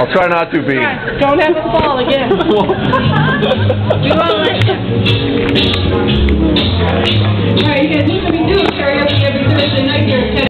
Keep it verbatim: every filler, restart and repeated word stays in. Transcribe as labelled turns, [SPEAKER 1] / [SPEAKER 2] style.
[SPEAKER 1] I'll try not to be.
[SPEAKER 2] Don't have to fall again. We won't let you.
[SPEAKER 3] All right, you guys, what we do is karaoke every Thursday night here at ten.